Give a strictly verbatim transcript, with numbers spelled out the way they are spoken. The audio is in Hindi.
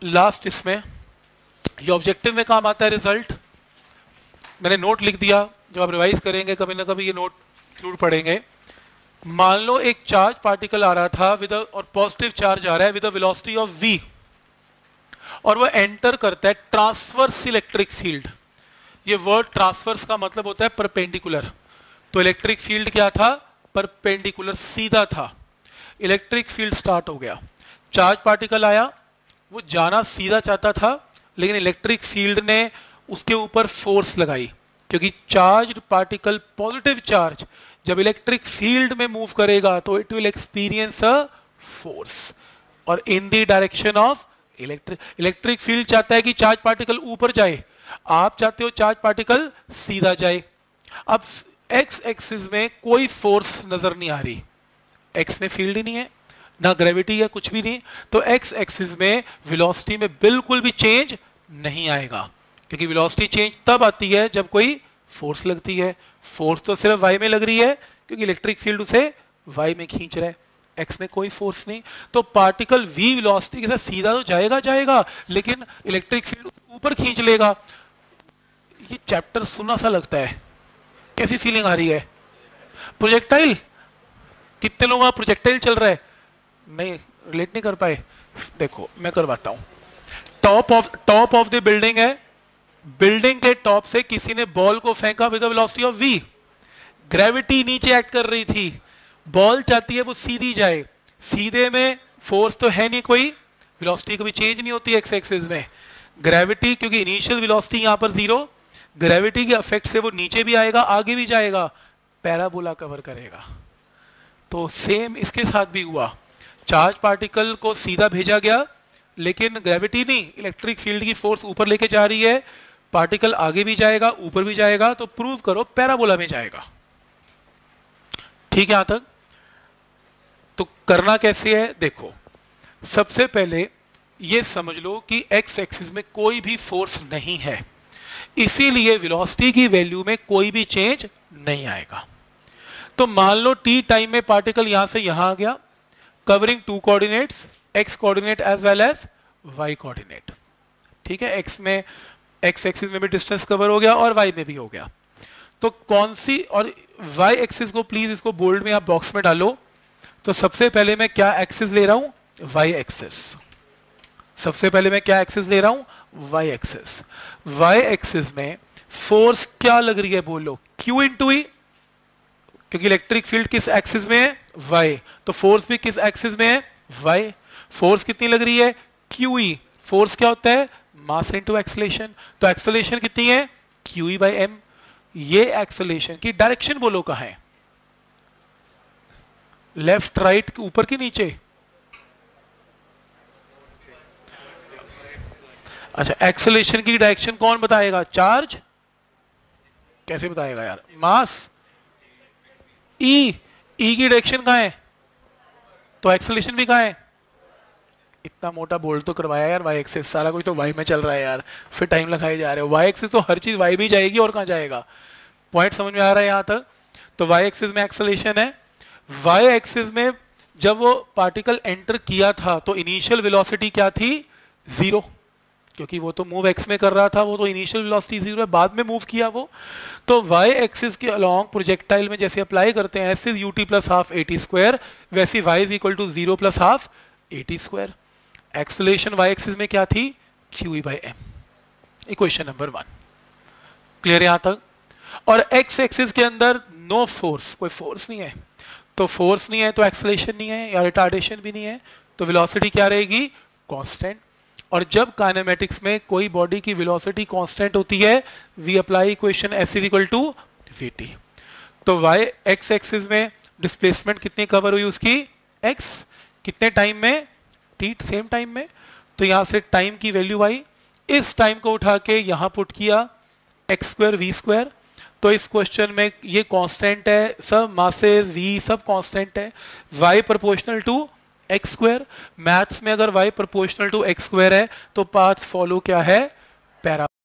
लास्ट इसमें ये ऑब्जेक्टिव में काम आता है रिजल्ट। मैंने नोट लिख दिया, जब आप रिवाइज करेंगे कभी ना कभी ये नोट जरूर पढ़ेंगे। मान लो एक चार्ज पार्टिकल आ रहा था विद और पॉजिटिव चार्ज आ रहा है with a velocity of v, और वो एंटर करता है ट्रांसवर्स इलेक्ट्रिक फील्ड। ये वर्ड ट्रांसवर्स का मतलब होता है परपेंडिकुलर। तो इलेक्ट्रिक फील्ड क्या था? परपेंडिकुलर, सीधा था। इलेक्ट्रिक फील्ड स्टार्ट हो गया, चार्ज पार्टिकल आया, वो जाना सीधा चाहता था, लेकिन इलेक्ट्रिक फील्ड ने उसके ऊपर फोर्स लगाई, क्योंकि चार्ज पार्टिकल, पॉजिटिव चार्ज जब इलेक्ट्रिक फील्ड में मूव करेगा तो it will experience a force, और in the direction of electric. Electric field चाहता है कि चार्ज पार्टिकल ऊपर जाए, आप चाहते हो चार्ज पार्टिकल सीधा जाए। अब एक्स एक्सिस में कोई फोर्स नजर नहीं आ रही, एक्स में फील्ड ही नहीं है, ना ग्रेविटी है, कुछ भी नहीं, तो एक्स एक्सिस में वेलोसिटी में बिल्कुल भी चेंज नहीं आएगा, क्योंकि वेलोसिटी चेंज तब आती है जब कोई फोर्स लगती है। फोर्स तो सिर्फ वाई में लग रही है, क्योंकि इलेक्ट्रिक फील्ड उसे वाई में खींच रहा है, एक्स में कोई फोर्स नहीं। तो पार्टिकल वी वेलोसिटी के साथ सीधा तो जाएगा जाएगा लेकिन इलेक्ट्रिक फील्ड ऊपर खींच लेगा। ये चैप्टर सुना सा लगता है, कैसी फीलिंग आ रही है? प्रोजेक्टाइल, कितने लोगों का प्रोजेक्टाइल चल रहा है? नहीं, रिलेट नहीं कर पाए? देखो मैं करवाता हूं। Top of top of the building है, बिल्डिंग के टॉप से किसी ने बॉल को फेंका with velocity of v। Gravity नीचे एक्ट कर रही थी, बॉल चाहती है वो सीधी जाए, सीधे में फोर्स तो है नहीं कोई, वेलोसिटी कभी चेंज नहीं होती एक्स एक्सिस में। ग्रेविटी, क्योंकि इनिशियल वेलोसिटी यहां पर जीरो, ग्रेविटी के इफेक्ट से वो नीचे भी आएगा, आगे भी जाएगा, पैराबोला कवर करेगा। तो सेम इसके साथ भी हुआ, चार्ज पार्टिकल को सीधा भेजा गया, लेकिन ग्रेविटी नहीं, इलेक्ट्रिक फील्ड की फोर्स ऊपर लेके जा रही है, पार्टिकल आगे भी जाएगा, ऊपर भी जाएगा, तो प्रूव करो पैराबोला में जाएगा। ठीक है यहां तक? तो करना कैसे है? देखो, सबसे पहले ये समझ लो कि एक्स एक्सिस में कोई भी फोर्स नहीं है, इसीलिए वेलोसिटी की वैल्यू में कोई भी चेंज नहीं आएगा। तो मान लो टी टाइम में पार्टिकल यहां से यहां आ गया, covering two coordinates, x coordinate as well as y coordinate. ठीक है, एक्स में, एक्स एक्सिस में भी डिस्टेंस कवर हो गया और वाई में भी हो गया। तो कौन सी, और वाई एक्सिस को प्लीज इसको बोल्ड में आप बॉक्स में डालो। तो सबसे पहले मैं क्या एक्सिस ले रहा हूं? Y axis. सबसे पहले मैं क्या एक्सिस ले रहा हूं? Y axis. वाई एक्सिस में फोर्स क्या लग रही है? बोलो, क्यू इंटू ई, क्योंकि इलेक्ट्रिक फील्ड किस एक्सिस में है? वाई, तो फोर्स भी किस एक्सिस में है? वाई। फोर्स कितनी लग रही है? क्यू ई। फोर्स क्या होता है? Mass into acceleration. तो एक्सेलरेशन कितनी है? Q e by m. ये एक्सेलरेशन की डायरेक्शन बोलो कहां है? लेफ्ट, राइट, ऊपर की नीचे? अच्छा, एक्सेलरेशन की डायरेक्शन कौन बताएगा? चार्ज। कैसे बताएगा यार? मास। ई, ई की डायरेक्शन कहां है? तो एक्सेलरेशन भी कहां है? इतना मोटा बोल्ड तो करवाया यार, वाई एक्सिस, सारा कुछ तो वाई में चल रहा है यार, फिर टाइम लगाए जा रहे हो। वाई एक्सिस तो हर चीज वाई भी जाएगी, और कहां जाएगा? पॉइंट समझ में आ रहा है यहां तक? तो वाई एक्सिस में एक्सेलरेशन है। वाई एक्सिस में जब वो पार्टिकल एंटर किया था तो इनिशियल वेलोसिटी क्या थी? जीरो, क्योंकि वो तो मूव एक्स में कर रहा था, वो तो इनिशियल वेलोसिटी जीरो है, बाद में मूव किया वो। तो वाई एक्सिस के अलोंग प्रोजेक्टाइल में जैसे अप्लाई करते हैं s is u t plus half a t square, वैसे y is equal to zero plus half a t square. Acceleration y axis में क्या थी? Q e by m. Equation number one clear यहां तक? और एक्स एक्सिस के अंदर नो फोर्स, कोई फोर्स नहीं है, तो फोर्स नहीं है तो एक्सेलरेशन नहीं है या रिटार्डेशन भी नहीं है, तो वेलोसिटी क्या रहेगी? कांस्टेंट। और जब काइनेमेटिक्स में कोई बॉडी की वेलोसिटी कांस्टेंट होती है, we apply equation s is equal to v t. तो वाई एक्स एक्सिस में डिस्प्लेसमेंट कितनी कवर हुई उसकी? एक्स। कितने टाइम में? टी, सेम टाइम में। तो यहां से टाइम की वैल्यू आई, इस टाइम को उठा के यहां पुट किया, एक्स स्क्वायर वी स्क्वायर। तो इस क्वेश्चन में ये कांस्टेंट है, सब मासेस वी सब कांस्टेंट है। y proportional to x square. Maths में अगर y proportional to x square है तो पाथ फॉलो क्या है? पैरा